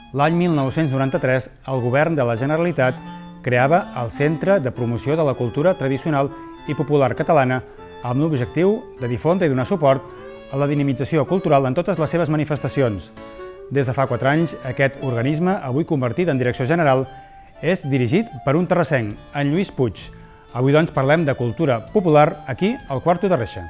L'any 1993, el govern de la Generalitat creava el Centre de Promoció de la Cultura Tradicional i Popular Catalana amb l'objectiu de difondre i donar suport a la dinamització cultural en totes les seves manifestacions. Des de fa 4 anys, aquest organisme, avui convertit en direcció general, és dirigit per un terrassenc, en Lluís Puig. Avui, doncs, parlem de cultura popular aquí, al Quarto de Reixa.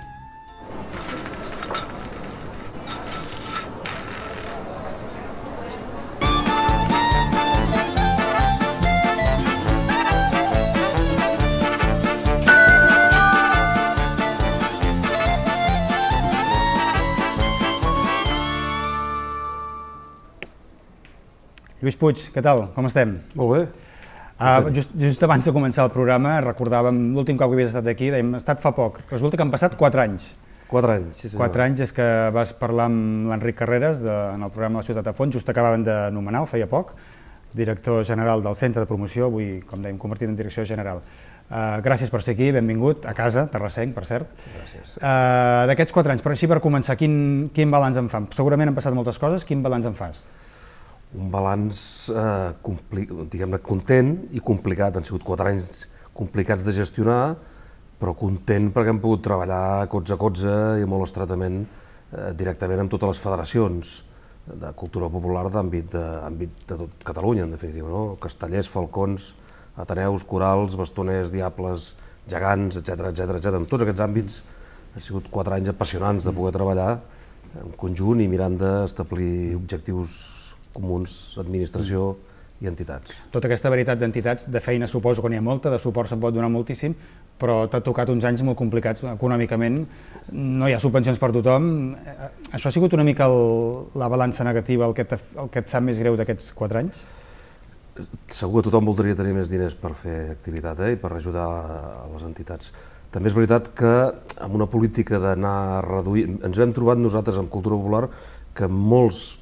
Lluís Puig, què tal? Com estem? Molt bé. Just abans de començar el programa recordàvem l'últim cop que havies estat aquí, dèiem, ha estat fa poc. Resulta que han passat 4 anys. 4 anys, sí senyor. 4 anys és que vas parlar amb l'Enric Carreras en el programa La Ciutat a Fons, just acabaven de nomenar, ho feia poc, director general del Centre de Promoció, avui, com dèiem, convertit en direcció general. Gràcies per ser aquí, benvingut a casa, terrassenc, per cert. Gràcies. D'aquests 4 anys, però així per començar, quin balanç en fan? Segurament han passat moltes coses, quin balanç en fas? Un balanç, diguem-ne, content i complicat. Han sigut 4 anys complicats de gestionar, però content perquè hem pogut treballar colze a colze i molt estretament directament amb totes les federacions de cultura popular d'àmbit de tot Catalunya, en definitiva, no? Castellers, falcons, ateneus, corals, bastoners, diables, gegants, etc. En tots aquests àmbits han sigut 4 anys apassionants de poder treballar en conjunt i mirant d'establir objectius comuns, administració i entitats. Tota aquesta varietat d'entitats, de feina suposo que n'hi ha molta, de suport se'n pot donar moltíssim, però t'ha tocat uns anys molt complicats econòmicament, no hi ha subvencions per tothom. Això ha sigut una mica la balança negativa, el que et sap més greu d'aquests 4 anys? Segur que tothom voldria tenir més diners per fer activitat i per ajudar a les entitats. També és veritat que amb una política d'anar reduint, ens hem trobat nosaltres amb Cultura Popular que molts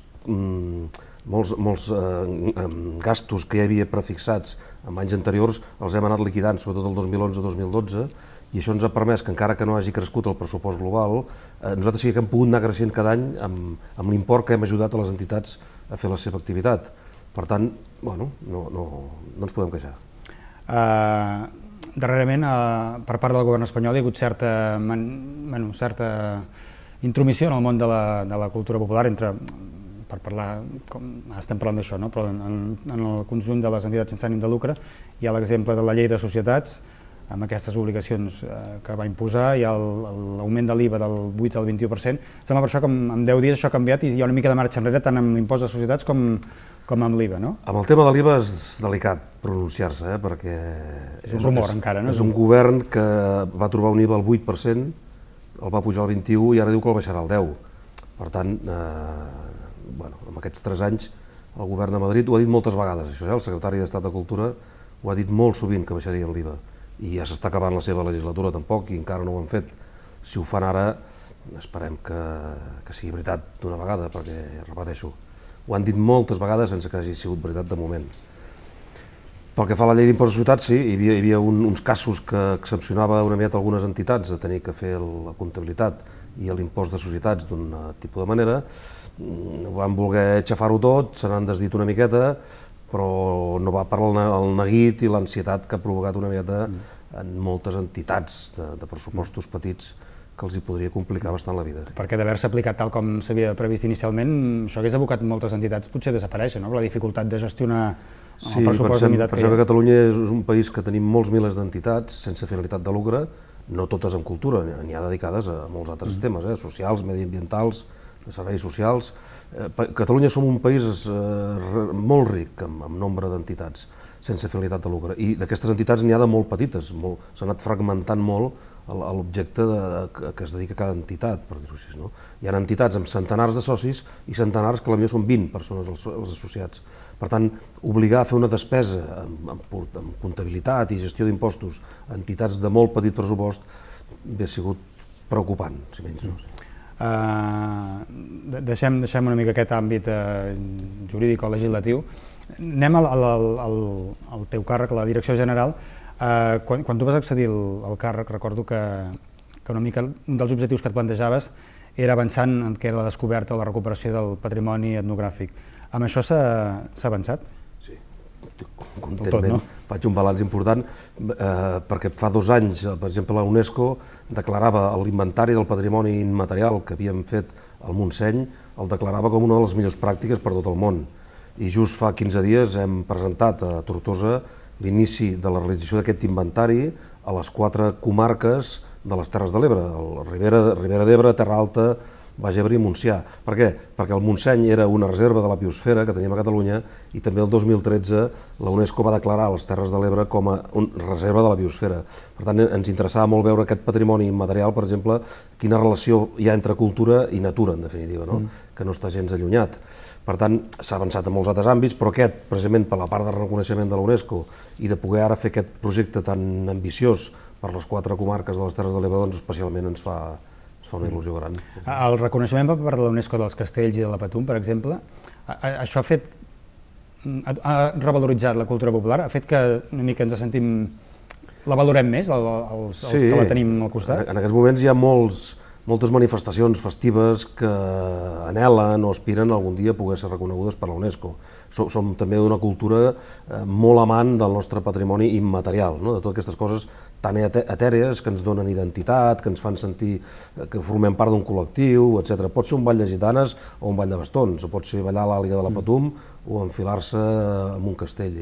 gastos que hi havia prefixats en anys anteriors els hem anat liquidant, sobretot el 2011-2012, i això ens ha permès que, encara que no hagi crescut el pressupost global, nosaltres sí que hem pogut anar creixent cada any amb l'import que hem ajudat a les entitats a fer la seva activitat. Per tant, bueno, no ens podem queixar. Darrerament, per part del govern espanyol, hi ha hagut certa intromissió en el món de la cultura popular, per parlar, ara estem parlant d'això, però en el conjunt de les entitats sense ànim de lucre hi ha l'exemple de la llei de societats, amb aquestes obligacions que va imposar, hi ha l'augment de l'IVA del 8 al 21%. Sembla per això que en 10 dies això ha canviat i hi ha una mica de marxa enrere tant amb l'impost de societats com amb l'IVA, no? Amb el tema de l'IVA és delicat pronunciar-se, perquè és un rumor encara, no? És un govern que va trobar un IVA al 8%, el va pujar al 21% i ara diu que el baixarà al 10%. Per tant, en aquests 3 anys el govern de Madrid ho ha dit moltes vegades, això, el secretari d'Estat de Cultura ho ha dit molt sovint que baixarien l'IVA i ja s'està acabant la seva legislatura tampoc i encara no ho han fet. Si ho fan ara esperem que sigui veritat d'una vegada, perquè, repeteixo, ho han dit moltes vegades sense que hagi sigut veritat de moment. Pel que fa a la llei d'impost de societats, sí, hi havia uns casos que excepcionava una miqueta algunes entitats de tenir que fer la comptabilitat i l'impost de societats d'un tipus de manera. Van voler xafar-ho tot, se n'han desdit una miqueta, però no va per el neguit i l'ansietat que ha provocat una miqueta en moltes entitats de pressupostos petits que els hi podria complicar bastant la vida. Perquè d'haver-se aplicat tal com s'havia previst inicialment, això hagués abocat moltes entitats potser a desaparèixer, no? La dificultat de gestionar el pressupost limitat que hi ha. Sí, pensem que Catalunya és un país que tenim molts milers d'entitats sense finalitat de lucre, no totes en cultura, n'hi ha dedicades a molts altres temes, socials, mediambientals, serveis socials. Catalunya som un país molt ric en nombre d'entitats sense finalitat de lucre i d'aquestes entitats n'hi ha de molt petites, s'ha anat fragmentant molt l'objecte que es dedica a cada entitat, per dir-ho així. Hi ha entitats amb centenars de socis i centenars que potser són 20 persones els associats. Per tant, obligar a fer una despesa amb comptabilitat i gestió d'impostos a entitats de molt petit pressupost hauria sigut preocupant, si menys no. Deixem una mica aquest àmbit jurídic o legislatiu. Anem al teu càrrec, a la direcció general. Quan tu vas accedir al càrrec, recordo que una mica un dels objectius que et plantejaves era avançant en què era la descoberta o la recuperació del patrimoni etnogràfic. Amb això s'ha avançat? Sí, contentment. Faig un balanç important perquè fa 2 anys, per exemple, la UNESCO declarava l'inventari del patrimoni immaterial que havíem fet al Montseny, el declarava com una de les millors pràctiques per tot el món. I just fa 15 dies hem presentat a Tortosa l'inici de la realització d'aquest inventari a les 4 comarques de les Terres de l'Ebre, Ribera d'Ebre, Terra Alta, Baix Ebre i Montsià. Per què? Perquè el Montseny era una reserva de la biosfera que teníem a Catalunya i també el 2013 la UNESCO va declarar les Terres de l'Ebre com a reserva de la biosfera. Per tant, ens interessava molt veure aquest patrimoni immaterial, per exemple, quina relació hi ha entre cultura i natura, en definitiva, que no està gens allunyat. Per tant, s'ha avançat en molts altres àmbits, però aquest, precisament per la part de reconeixement de la UNESCO i de poder ara fer aquest projecte tan ambiciós per les 4 comarques de les Terres de l'Ebre, doncs especialment ens fa una il·lusió gran. El reconeixement per part de la UNESCO dels castells i de la Patum, per exemple, això ha revaloritzat la cultura popular, ha fet que una mica ens sentim, la valorem més, els que la tenim al costat? En aquests moments hi ha moltes manifestacions festives que anhelen o aspiren algun dia a poder ser reconegudes per la UNESCO. Som també d'una cultura molt amant del nostre patrimoni immaterial, de totes aquestes coses tan etèrees que ens donen identitat, que ens fan sentir que formem part d'un col·lectiu, etc. Pot ser un ball de gitanes o un ball de bastons, o pot ser ballar l'àliga de la Patum o enfilar-se en un castell.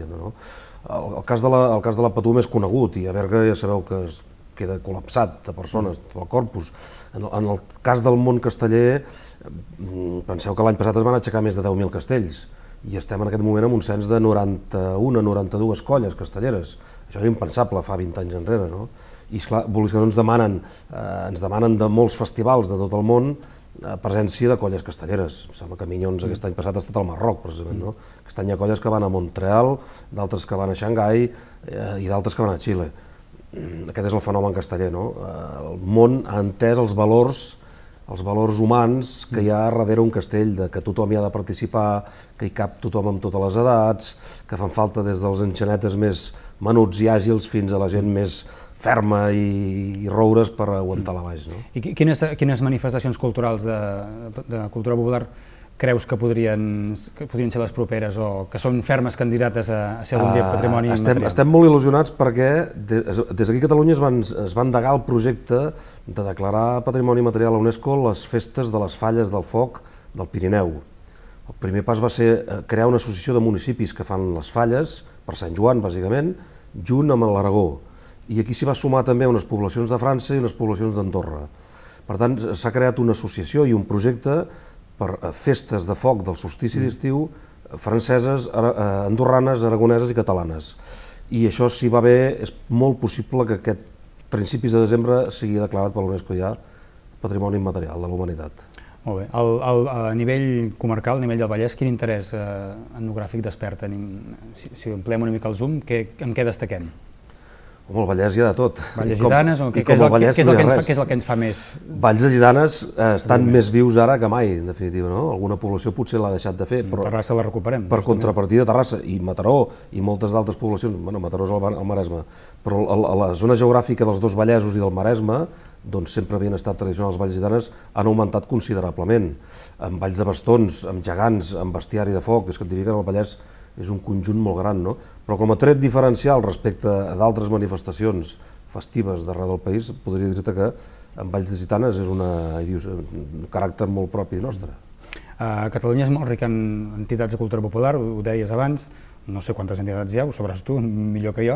El cas de la Patum és conegut i a Berga ja sabeu que es queda col·lapsat de persones, del corpus. En el cas del món casteller, penseu que l'any passat es van aixecar més de 10.000 castells i estem en aquest moment en un cens de 91 a 92 colles castelleres. Això era impensable fa 20 anys enrere. I esclar, ens demanen de molts festivals de tot el món presència de colles castelleres. Em sembla que Minyons aquest any passat ha estat al Marroc, precisament. Aquest any hi ha colles que van a Montreal, d'altres que van a Xangai i d'altres que van a Xile. Aquest és el fenomen casteller. El món ha entès els valors humans que hi ha darrere un castell, que tothom hi ha de participar, que hi cap tothom amb totes les edats, que fan falta des dels enxanetes més menuts i àgils fins a la gent més ferma i roures per aguantar la baix. I quines manifestacions culturals de cultura popular creus que podrien ser les properes o que són fermes candidates a ser algun dia patrimoni immaterial? Estem molt il·lusionats perquè des d'aquí a Catalunya es va endegar el projecte de declarar patrimoni immaterial a la UNESCO les festes de les falles del foc del Pirineu. El primer pas va ser crear una associació de municipis que fan les falles, per Sant Joan bàsicament, junt amb l'Aragó. I aquí s'hi va sumar també unes poblacions de França i unes poblacions d'Andorra. Per tant, s'ha creat una associació i un projecte per festes de foc del solstici d'estiu franceses, andorranes, aragoneses i catalanes. I això, si va bé, és molt possible que aquest principis de desembre sigui declarat per l'UNESCO ja Patrimoni Immaterial de la Humanitat. Molt bé. A nivell comarcal, a nivell del Vallès, quin interès etnogràfic desperta? Si ampliem una mica el zoom, en què destaquem? Home, el Vallès hi ha de tot. Valls de Gitanes, què és el que ens fa més? Valls de Gitanes estan més vius ara que mai, en definitiva. Alguna població potser l'ha deixat de fer, però Terrassa la recuperem. Per contrapartida, Terrassa i Mataró i moltes d'altres poblacions, Mataró és al Maresme, però a la zona geogràfica dels dos Vallesos i del Maresme, doncs sempre havien estat tradicionals Valls Gitanes, han augmentat considerablement. Amb valls de bastons, amb gegants, amb bestiari de foc, és que et diria que el Vallès és un conjunt molt gran, però com a tret diferencial respecte a d'altres manifestacions festives d'arreu del país, podria dir-te que en Valls de Gitanes és un caràcter molt propi nostre. Catalunya és molt rica en entitats de cultura popular, ho deies abans, no sé quantes entitats hi ha, ho sabràs tu, millor que jo.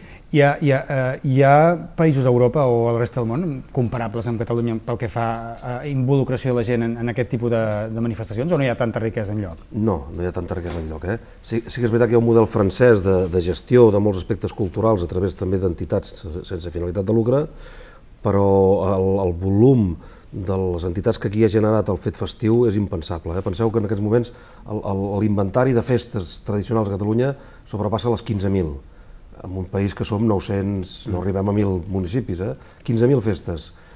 Hi ha països d'Europa o a la resta del món comparables amb Catalunya pel que fa a involucració de la gent en aquest tipus de manifestacions o no hi ha tanta riquesa enlloc? No, no hi ha tanta riquesa enlloc. Sí que és veritat que hi ha un model francès de gestió de molts aspectes culturals a través també d'entitats sense finalitat de lucre, però el volum de les entitats que aquí ha generat el fet festiu és impensable. Penseu que en aquests moments l'inventari de festes tradicionals a Catalunya sobrepassa les 15.000. En un país que som 900, no arribem a 1.000 municipis, 15.000 festes.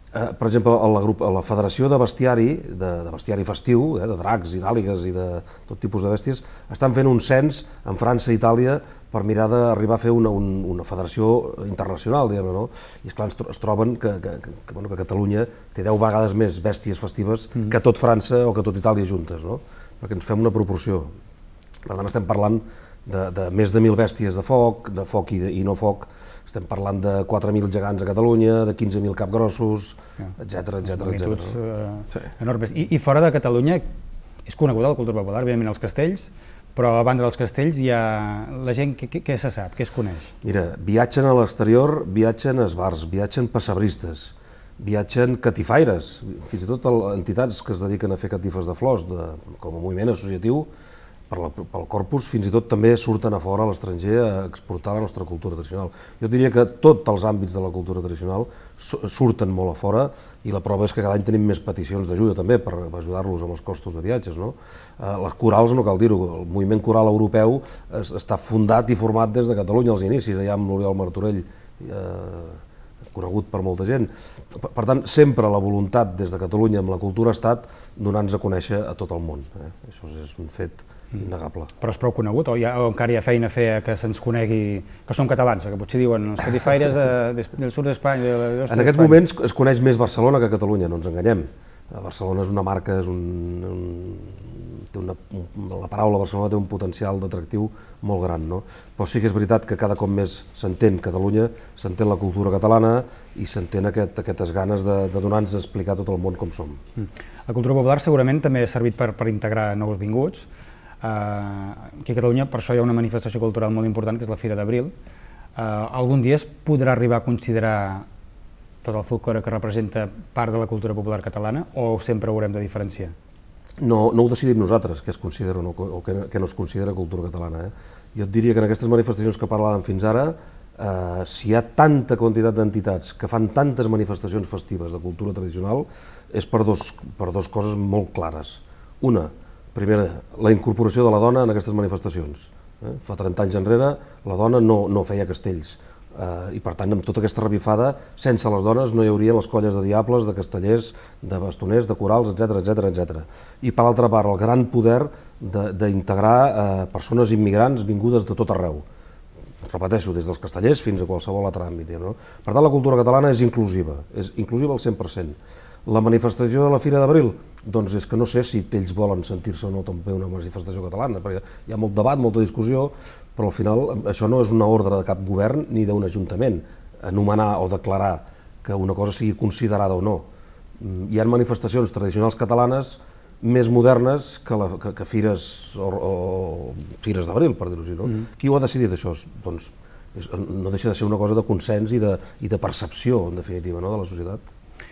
Per exemple, la Federació de Bestiari Festiu, de dracs i d'àligues i de tot tipus de bèsties, estan fent un cens en França i Itàlia per mirar d'arribar a fer una federació internacional, diguem-ne, no? I esclar, es troben que Catalunya té 10 vegades més bèsties festives que tot França o que tot Itàlia juntes, no? Perquè ens fem una proporció. Per tant, estem parlant de més de 1.000 bèsties de foc i no foc, estem parlant de 4.000 gegants a Catalunya, de 15.000 capgrossos, etc. Magnituds enormes. I fora de Catalunya és coneguda la cultura popular, evidentment els castells, però a banda dels castells hi ha la gent, què se sap, què es coneix? Mira, viatgen a l'exterior, viatgen esbars, viatgen passebristes, viatgen catifaires, fins i tot entitats que es dediquen a fer catifes de flors, com a moviment associatiu, pel corpus, fins i tot també surten a fora a l'estranger a exportar la nostra cultura tradicional. Jo diria que tots els àmbits de la cultura tradicional surten molt a fora i la prova és que cada any tenim més peticions d'ajuda també per ajudar-los amb els costos de viatges. Les corals, no cal dir-ho, el moviment coral europeu està fundat i format des de Catalunya als inicis, allà amb l'Oriol Martorell, conegut per molta gent. Per tant, sempre la voluntat des de Catalunya amb la cultura ha estat donar-nos a conèixer a tot el món. Això és un fet innegable. Però és prou conegut o encara hi ha feina a fer que se'ns conegui que som catalans, que potser diuen els catifaires del sud d'Espanya... En aquests moments es coneix més Barcelona que Catalunya, no ens enganyem. Barcelona és una marca, la paraula Barcelona té un potencial d'atractiu molt gran, no? Però sí que és veritat que cada cop més s'entén Catalunya, s'entén la cultura catalana i s'entén aquestes ganes de donar-nos a explicar a tot el món com som. La cultura popular segurament també ha servit per integrar nous vinguts. Aquí a Catalunya per això hi ha una manifestació cultural molt important que és la Fira d'Abril. Algun dia es podrà arribar a considerar tot el folklore que representa part de la cultura popular catalana o sempre ho haurem de diferenciar? No ho decidim nosaltres, què es considera o què no es considera cultura catalana. Jo et diria que en aquestes manifestacions que parlàvem fins ara, si hi ha tanta quantitat d'entitats que fan tantes manifestacions festives de cultura tradicional, és per dos coses molt clares. Una, primera, la incorporació de la dona en aquestes manifestacions. Fa 30 anys enrere la dona no feia castells i per tant amb tota aquesta revifada sense les dones no hi haurien les colles de diables, de castellers, de bastoners, de corals, etc. I per l'altra part el gran poder d'integrar persones immigrants vingudes de tot arreu. Repeteixo, des dels castellers fins a qualsevol altre àmbit. Per tant la cultura catalana és inclusiva al 100%. La manifestació de la Fira d'Abril, doncs és que no sé si ells volen sentir-se o no també una manifestació catalana, perquè hi ha molt debat, molta discussió, però al final això no és una ordre de cap govern ni d'un ajuntament, anomenar o declarar que una cosa sigui considerada o no. Hi ha manifestacions tradicionals catalanes més modernes que fires d'Abril, per dir-ho així. Qui ho ha decidit això? Doncs no deixa de ser una cosa de consens i de percepció, en definitiva, de la societat.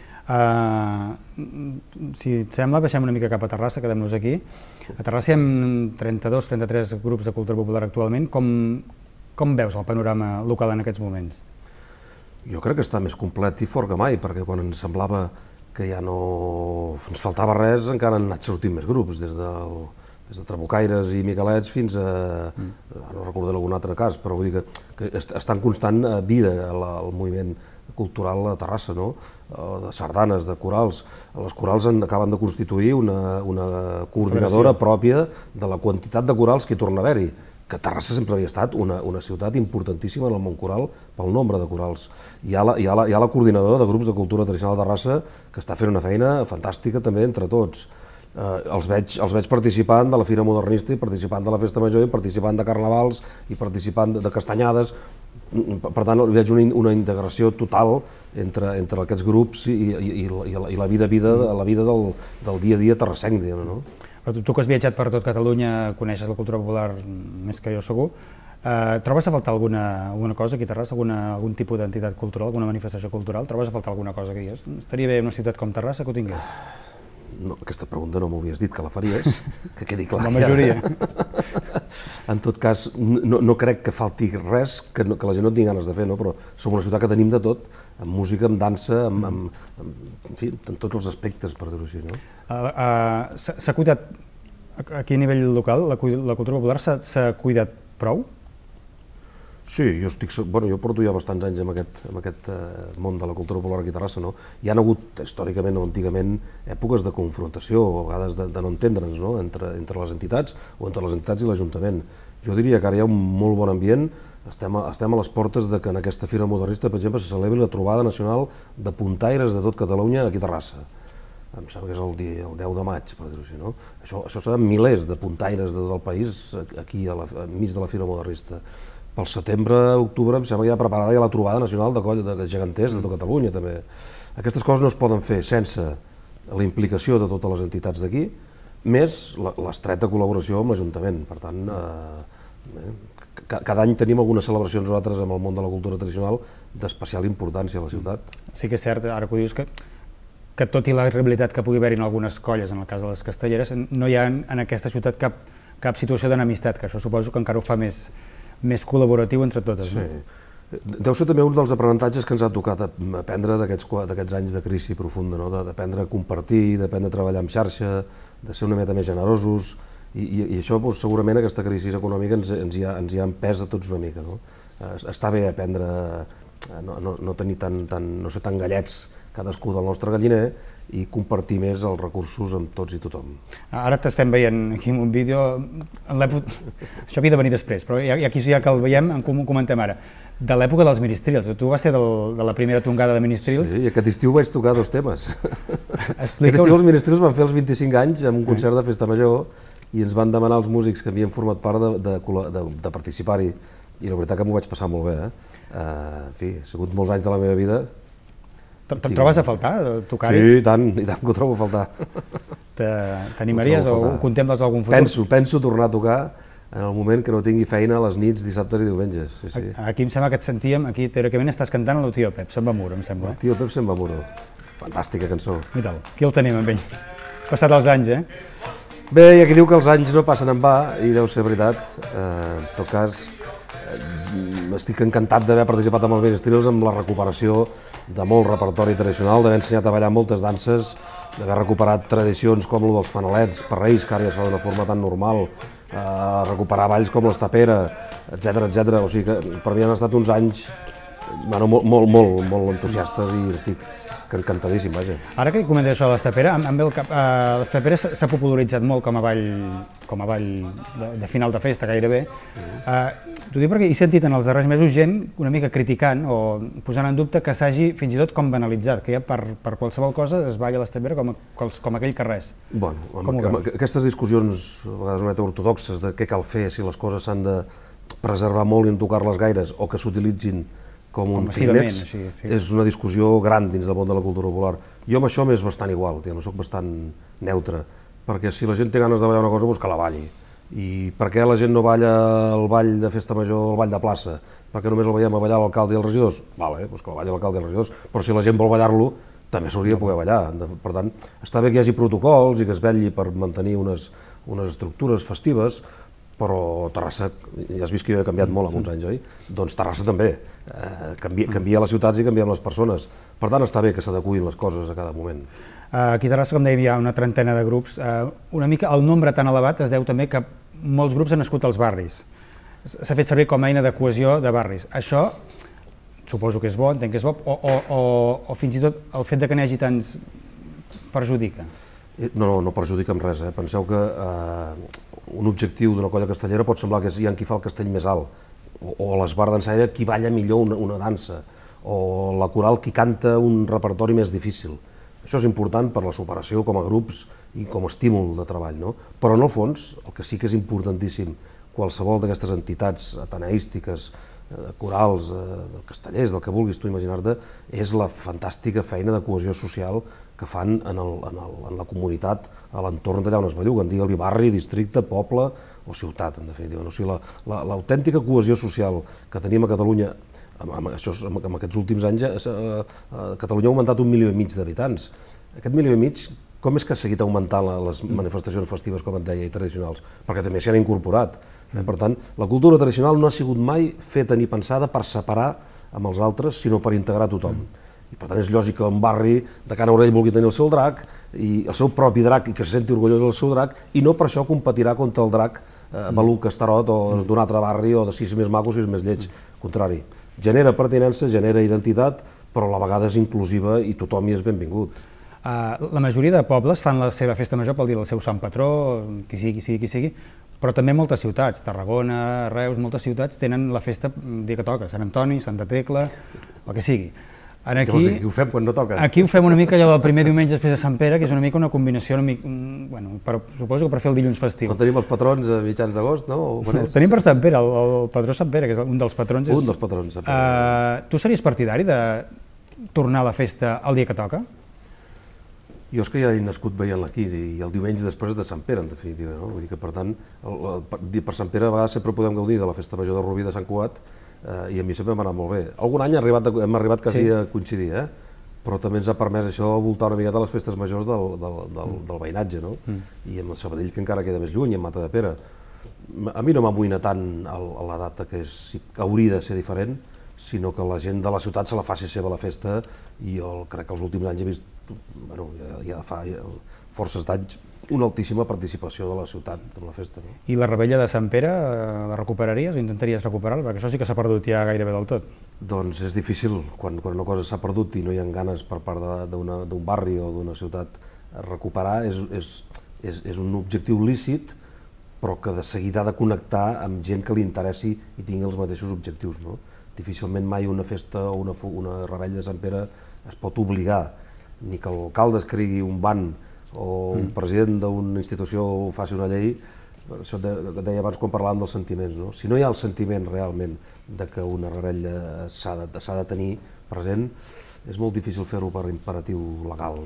Si et sembla, baixem una mica cap a Terrassa, quedem-nos aquí. A Terrassa hi ha 32-33 grups de cultura popular actualment. Com veus el panorama local en aquests moments? Jo crec que està més complet i fort que mai, perquè quan ens semblava que ja no ens faltava res, encara han anat sortint més grups, des de Trabucaires i Miquelets fins a... no recordo algun altre cas, però vull dir que està en constant vida el moviment cultural a Terrassa, de sardanes, de corals. Les corals acaben de constituir una coordinadora pròpia de la quantitat de corals que hi torna a haver-hi, que Terrassa sempre havia estat una ciutat importantíssima en el món coral pel nombre de corals. Hi ha la coordinadora de grups de cultura tradicional de Terrassa que està fent una feina fantàstica també entre tots. Els veig participant de la Fira Modernista i participant de la Festa Major i participant de carnavals i participant de castanyades. Per tant, veig una integració total entre aquests grups i la vida del dia a dia terrassenc, diguem-ne. Però tu que has viatjat per tot Catalunya, coneixes la cultura popular més que jo segur, trobes a faltar alguna cosa aquí a Terrassa, algun tipus d'entitat cultural, alguna manifestació cultural? Trobes a faltar alguna cosa que digues? Estaria bé una ciutat com Terrassa que ho tingués? Aquesta pregunta no m'ho havies dit que la faries, que quedi clar. La majoria. En tot cas, no crec que falti res que la gent no tingui ganes de fer, però som una ciutat que tenim de tot, amb música, amb dansa, en tots els aspectes, per dir-ho així. S'ha cuidat, aquí a nivell local, la cultura popular s'ha cuidat prou? Sí, jo porto ja bastants anys en aquest món de la cultura popular aquí a Terrassa. Hi ha hagut, històricament o antigament, èpoques de confrontació, a vegades de no entendre'ns entre les entitats o entre les entitats i l'Ajuntament. Jo diria que ara hi ha un molt bon ambient, estem a les portes de que en aquesta Fira Modernista, per exemple, se celebri la trobada nacional de puntaires de tot Catalunya aquí a Terrassa. Em sembla que és el 10 de maig, per dir-ho així, no? Això seran milers de puntaires de tot el país aquí enmig de la Fira Modernista. Pel setembre, octubre, em sembla que ja preparada la trobada nacional de geganters de tot Catalunya, també. Aquestes coses no es poden fer sense la implicació de totes les entitats d'aquí, més l'estreta col·laboració amb l'Ajuntament. Per tant, cada any tenim algunes celebracions nosaltres amb el món de la cultura tradicional d'especial importància a la ciutat. Sí que és cert, ara que ho dius, que tot i la rehabilitat que pugui haver-hi en algunes colles, en el cas de les castelleres, no hi ha en aquesta ciutat cap situació d'enemistat, que això suposo que encara ho fa més col·laboratiu entre totes. Sí. Deu ser també un dels aprenentatges que ens ha tocat aprendre d'aquests anys de crisi profunda, d'aprendre a compartir, d'aprendre a treballar en xarxa, de ser una mica més generosos, i això segurament aquesta crisi econòmica ens hi ha empès a tots una mica. Està bé aprendre a no ser tan gallets cadascú del nostre galliner i compartir més els recursos amb tots i tothom. Ara t'estem veient aquí en un vídeo, això havia de venir després, però aquí ja que el veiem, ho comentem ara, de l'època dels ministrils. Tu vas ser de la primera tongada de ministrils. Sí, aquest estiu vaig tocar dos temes. Aquest estiu els ministrils van fer els 25 anys amb un concert de festa major i ens van demanar els músics que havien format part de participar-hi, i la veritat que m'ho vaig passar molt bé. En fi, ha sigut molts anys de la meva vida. Te'n trobes a faltar, tocar-hi? Sí, i tant que ho trobo a faltar. T'animaries o ho contemples d'algun futur? Penso tornar a tocar en el moment que no tingui feina a les nits, dissabtes i diumenges. Aquí em sembla que et sentíem, aquí teòricament estàs cantant el Tio Pep, Se'n va Muro, em sembla. El Tio Pep Se'n va Muro. Fantàstica cançó. I tal, aquí el tenim amb ell. Passat els anys, Bé, hi ha qui diu que els anys no passen en va, i deu ser veritat. En tot cas, estic encantat d'haver participat amb els ministrils en la recuperació de molt repertori tradicional, d'haver ensenyat a ballar moltes danses, d'haver recuperat tradicions com el dels fanalets, parreis, que ara ja es fa d'una forma tan normal, recuperar balls com l'estapera, etc. O sigui que per mi han estat uns anys molt entusiastes i estic encantadíssim, vaja. Ara que comentes això de l'estapera, em ve al cap, l'estapera s'ha popularitzat molt com a ball de final de festa, gairebé. T'ho dic perquè he sentit en els darrers mesos gent una mica criticant o posant en dubte que s'hagi fins i tot com banalitzat, que ja per qualsevol cosa es balla l'estapera com aquell que res. Bueno, aquestes discussions, a vegades una mica ortodoxes, de què cal fer, si les coses s'han de preservar molt i no tocar-les gaires, o que s'utilitzin com un clínex, és una discussió gran dins del món de la cultura popular. Jo amb això m'és bastant igual, soc bastant neutre, perquè si la gent té ganes de ballar una cosa, doncs que la balli. I per què la gent no balla el ball de festa major, el ball de plaça? Perquè només el veiem a ballar l'alcalde i els regidors? Vale, doncs que el balli l'alcalde i els regidors, però si la gent vol ballar-lo, també s'hauria de poder ballar. Per tant, està bé que hi hagi protocols i que es vetlli per mantenir unes estructures festives, però Terrassa, ja has vist que jo he canviat molt en uns anys, oi? Doncs Terrassa també. Canvia les ciutats i canviem les persones. Per tant, està bé que s'adeqüin les coses a cada moment. Aquí a Terrassa, com dèiem, hi ha una trentena de grups. Una mica el nombre tan elevat es deu també que molts grups han nascut als barris. S'ha fet servir com a eina de cohesió de barris. Això suposo que és bo, entenc que és bo, o fins i tot el fet que n'hi hagi tants perjudica? No perjudica en res. Penseu que un objectiu d'una colla castellera pot semblar que hi ha qui fa el castell més alt, o a l'esbar dansaire qui balla millor una dansa, o la coral qui canta un repertori més difícil. Això és important per la superació com a grups i com a estímul de treball, no? Però en el fons, el que sí que és importantíssim, qualsevol d'aquestes entitats ateneístiques, corals, de castellers, del que vulguis tu imaginar-te, és la fantàstica feina de cohesió social que fan en la comunitat a l'entorn d'allà on es belluguen, digue-li barri, districte, poble o ciutat, en definitiva. O sigui, l'autèntica cohesió social que tenim a Catalunya, en aquests últims anys, Catalunya ha augmentat 1,5 milió d'habitants. Aquest 1,5 milió, com és que ha seguit augmentant les manifestacions festives, com et deia, i tradicionals? Perquè també s'hi han incorporat. Per tant, la cultura tradicional no ha sigut mai feta ni pensada per separar amb els altres, sinó per integrar tothom. I per tant és lògic que un barri de Can Aurell vulgui tenir el seu drac, i el seu propi drac, i que se senti orgullós del seu drac, i no per això competirà contra el drac Beluc Estarot o d'un altre barri o de 6 més maco, 6 més lleig. Al contrari, genera pertinença, genera identitat, però a la vegada és inclusiva i tothom hi és benvingut. La majoria de pobles fan la seva festa major pel dia del seu sant patró, qui sigui, però també moltes ciutats, Tarragona, Reus, moltes ciutats tenen la festa el dia que toca, Sant Antoni, Santa Tecla, el que sigui. Aquí ho fem quan no toca. Aquí ho fem una mica allò del primer diumenge després de Sant Pere, que és una mica una combinació, suposo que per fer el dilluns festiu. Quan tenim els patrons a mitjans d'agost, no? Els tenim per Sant Pere, el patró Sant Pere, que és un dels patrons. Un dels patrons, Sant Pere. Tu series partidari de tornar a la festa el dia que toca? Jo és que ja he nascut veient-la aquí, i el diumenge després de Sant Pere, en definitiva, no? Vull dir que, per tant, per Sant Pere a vegades sempre podem gaudir de la festa major de Rubí de Sant Cugat, i a mi sempre m'ha anat molt bé. Algun any hem arribat quasi a coincidir, però també ens ha permès això voltar una miqueta a les festes majors del veïnatge, no? I amb el Sabadell, que encara queda més lluny, i amb Matadepera. A mi no m'amoïna tant la data que hauria de ser diferent, sinó que la gent de la ciutat se la faci seva la festa, i jo crec que els últims anys he vist, ja fa forces d'anys, una altíssima participació de la ciutat en la festa. I la Revetlla de Sant Pere, la recuperaries o intentaries recuperar-la? Perquè això sí que s'ha perdut ja gairebé del tot. Doncs és difícil, quan una cosa s'ha perdut i no hi ha ganes per part d'un barri o d'una ciutat recuperar, és un objectiu lícit, però que de seguida ha de connectar amb gent que li interessi i tingui els mateixos objectius. Difícilment mai una festa o una Revetlla de Sant Pere es pot obligar, ni que l'alcalde escrigui un ban o un president d'una institució faci una llei. Això que deia abans quan parlàvem dels sentiments. Si no hi ha el sentiment realment que una revetlla s'ha de tenir present, és molt difícil fer-ho per imperatiu legal.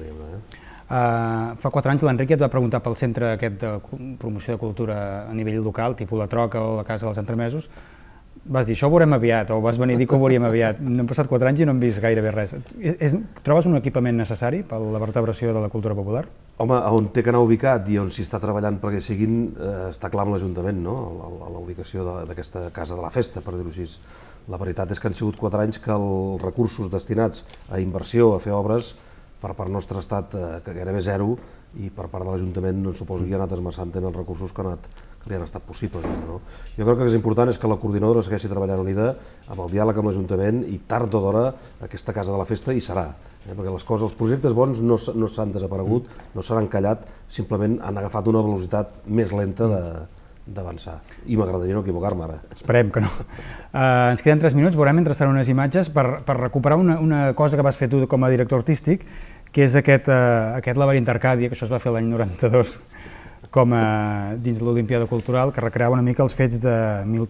Fa 4 anys l'Enric ja et va preguntar pel centre aquest de promoció de cultura a nivell local, tipus la Troca o la Casa dels Entremesos. Vas dir, això ho veurem aviat, o vas venir a dir que ho veuríem aviat. Han passat 4 anys i no hem vist gairebé res. Trobes un equipament necessari per la vertebració de la cultura popular? Home, on té que anar ubicat i on s'hi està treballant perquè siguin, està clar amb l'Ajuntament, a la ubicació d'aquesta Casa de la Festa, per dir-ho així. La veritat és que han sigut 4 anys que els recursos destinats a inversió, a fer obres, per part nostra ha estat gairebé zero, i per part de l'Ajuntament suposo que ha anat esmerçant en els recursos que li han estat possibles. Jo crec que el que és important és que la coordinadora segueixi treballant unida amb el diàleg amb l'Ajuntament, i tard o d'hora aquesta Casa de la Festa hi serà, perquè els projectes bons no s'han desaparegut, no s'han encallat, simplement han agafat una velocitat més lenta d'avançar. I m'agradaria no equivocar-me ara. Esperem que no. Ens queden 3 minuts, veurem mentrestant unes imatges per recuperar una cosa que vas fer tu com a director artístic, que és aquest laberint d'Arcàdia, que això es va fer l'any 92 dins l'Olimpiada Cultural, que recreava una mica els fets de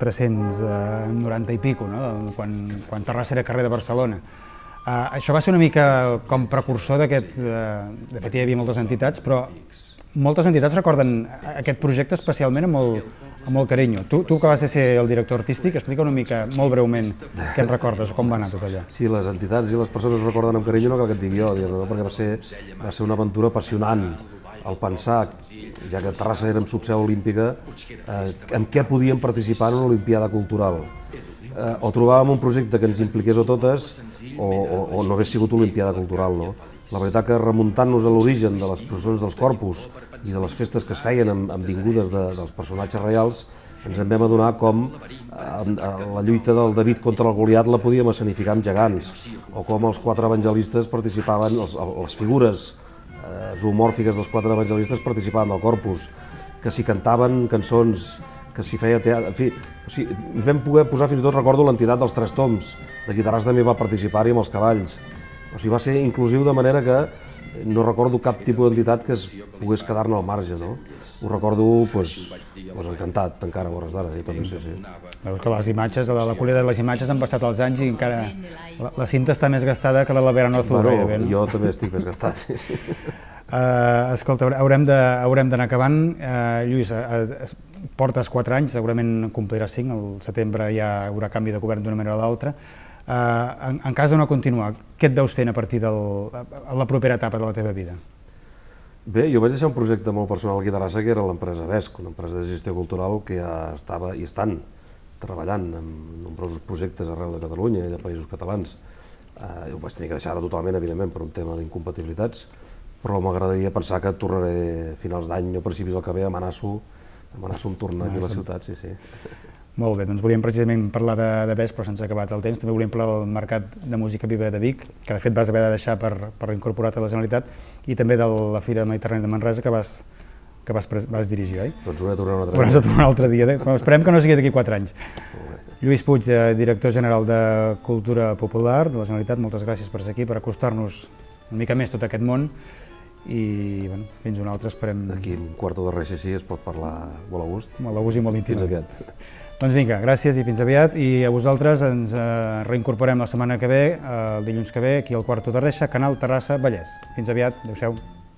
1390 i pico, quan Terrassa era carrer de Barcelona. Això va ser una mica com precursor d'aquest... De fet, hi havia moltes entitats, però moltes entitats recorden aquest projecte especialment amb molt carinyo. Tu que vas ser el director artístic, explica una mica, molt breument, què en recordes o com va anar tot allà. Sí, les entitats i les persones recorden amb carinyo, no cal que et digui jo, perquè va ser una aventura apassionant el pensar, ja que Terrassa era subseu olímpica, en què podíem participar en una Olimpiada Cultural. O trobàvem un projecte que ens impliqués a totes, o no hagués sigut Olimpiada Cultural. La veritat que remuntant-nos a l'origen de les processons dels corpus i de les festes que es feien amb vingudes dels personatges reals, ens en vam adonar com la lluita del David contra el Goliat la podíem escenificar amb gegants, o com els 4 evangelistes participaven, les figures zoomòrfiques dels 4 evangelistes participaven del corpus, que s'hi cantaven cançons, que s'hi feia teatre, en fi, vam poder posar fins i tot, recordo, l'entitat dels 3 toms, de qui Terrassa també va participar-hi amb els cavalls. O sigui, va ser inclusiu de manera que no recordo cap tipus d'entitat que es pogués quedar-ne al marge, no? Ho recordo, encantat, encara, a hores d'ara, sí. Veus que les imatges, la qualitat de les imatges han passat els anys i encara la cinta està més gastada que la del Verano Azul. Bueno, jo també estic més gastat, sí. Escolta, haurem d'anar acabant. Lluís, portes 4 anys, segurament compliràs 5, al setembre ja hi haurà canvi de govern d'una manera o l'altra. En cas de no continuar, què et veus fent a partir de la propera etapa de la teva vida? Bé, jo vaig deixar un projecte molt personal aquí a Terrassa, que era l'empresa VESC, una empresa de gestió cultural que ja estava i estan treballant en nombrosos projectes arreu de Catalunya i de països catalans. Jo vaig tenir que deixar-ho totalment, evidentment, per un tema d'incompatibilitats, però m'agradaria pensar que tornaré a finals d'any o principis del que ve, amenaço amb tornar aquí a la ciutat, sí, sí. Molt bé, doncs volíem precisament parlar de Bes, però se'ns ha acabat el temps. També volíem parlar del Mercat de Música Viva de Vic, que de fet vas haver de deixar per incorporar-te a la Generalitat, i també de la Fira Mediterrània de Manresa, que vas dirigir, oi? Doncs ho he de tornar un altre dia. Però has de tornar un altre dia, esperem que no sigui d'aquí 4 anys. Lluís Puig, director general de Cultura Popular de la Generalitat, moltes gràcies per ser aquí, per acostar-nos una mica més tot aquest món, i fins un altre, esperem... Aquí un quarto d'hora així es pot parlar molt a gust. Molt a gust i molt íntim. Fins aviat. Doncs vinga, gràcies i fins aviat, i a vosaltres ens reincorporem la setmana que ve, el dilluns que ve, aquí al Quarto de Reixa, Canal Terrassa Vallès. Fins aviat, adéu-siau.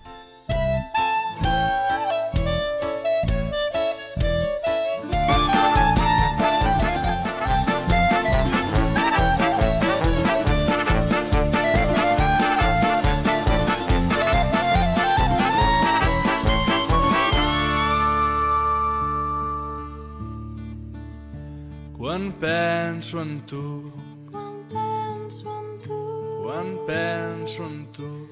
Quan penso en tu, quan penso en tu, quan penso en tu,